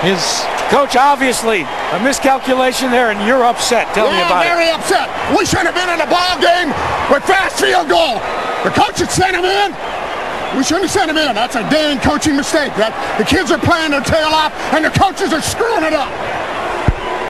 Coach, obviously a miscalculation there, and you're upset. Tell me about it. Yeah, very upset. We should have been in the ball game with fast field goal. The coach had sent him in. We shouldn't have sent him in. That's a dang coaching mistake. The kids are playing their tail off, and the coaches are screwing it up.